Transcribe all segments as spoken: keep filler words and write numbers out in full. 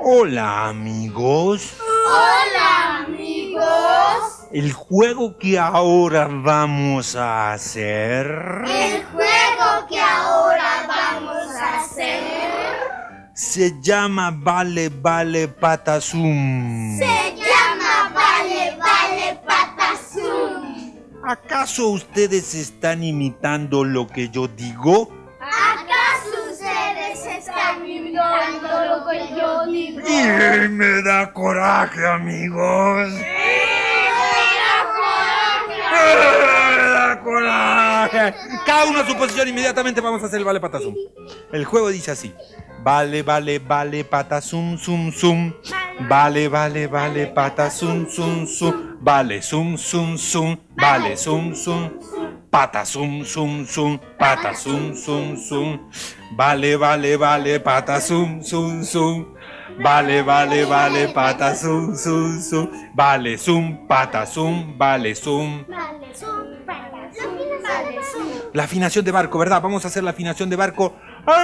Hola, amigos. Hola, amigos. El juego que ahora vamos a hacer... El juego que ahora vamos a hacer... se llama Vale, Vale, Patazum. Se llama Vale, Vale, Patazum. ¿Acaso ustedes están imitando lo que yo digo? ¿Acaso ustedes están imitando lo que yo digo? Y me da coraje, amigos. ¡Me da coraje! Cada uno a su posición, inmediatamente vamos a hacer el Vale Patazum. El juego dice así: Vale, vale, vale, patazum, zum, zum. Vale, vale, vale, patazum, zum, zum. Vale, zum, zum, zum. Vale, zum, zum. Patazum, zum, zum. Patazum, zum, zum. Vale, vale, vale, patazum, zum, zum. Vale, vale, vale, patazum, zum, zum. Vale, zum, patazum, vale, zum. La afinación de barco, ¿verdad? Vamos a hacer la afinación de barco.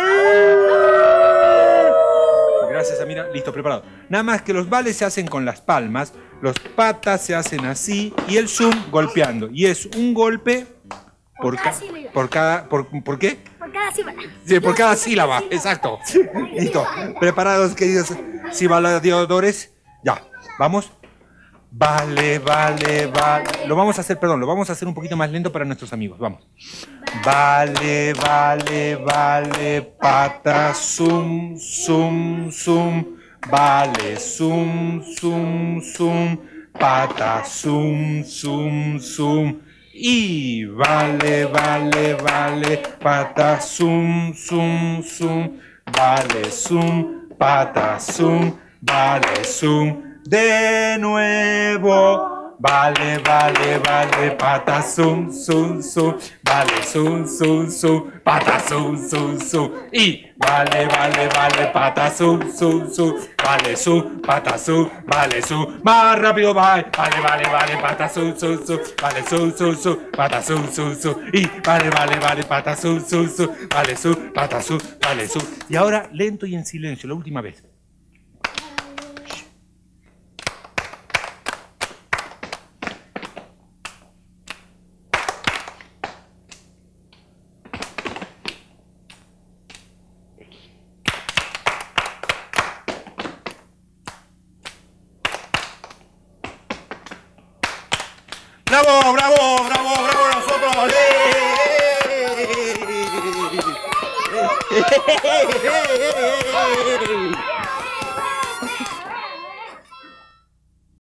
Gracias, Amira. Listo, preparado. Nada más que los vales se hacen con las palmas, los patas se hacen así y el zoom golpeando. Y es un golpe por, cada ca sílaba. por cada... Por, ¿Por qué? Por cada sílaba. Sí, por cada sílaba, exacto. Listo. Preparados, queridos sibaladores. Ya, vamos. Vale, vale, vale. Lo vamos a hacer, perdón, lo vamos a hacer un poquito más lento para nuestros amigos. Vamos. Vale, vale, vale, pata, zum, zum, zum. Vale, zum, zum, zum. Pata, zum, zum, zum. Y vale, vale, vale, pata, zum, zum, zum. Vale, zum, pata, zum. Vale, zum. De nuevo, vale, vale, vale, pata, zum, zum, zum, vale, zum, zum, zum, pata, zum, zum, zum, y vale, vale, vale, pata, zum, zum, zum, vale, zum, pata, zum, vale, zum, más rápido, vale, vale, vale, vale, pata, zum, zum, zum, vale, zum, zum, zum, pata, zum, zum, zum, y vale, vale, vale, pata, zum, zum, zum, vale, zum, pata, zum, vale, zum, y ahora lento y en silencio, la última vez. ¡Bravo, bravo, bravo, bravo nosotros! ¡Eh!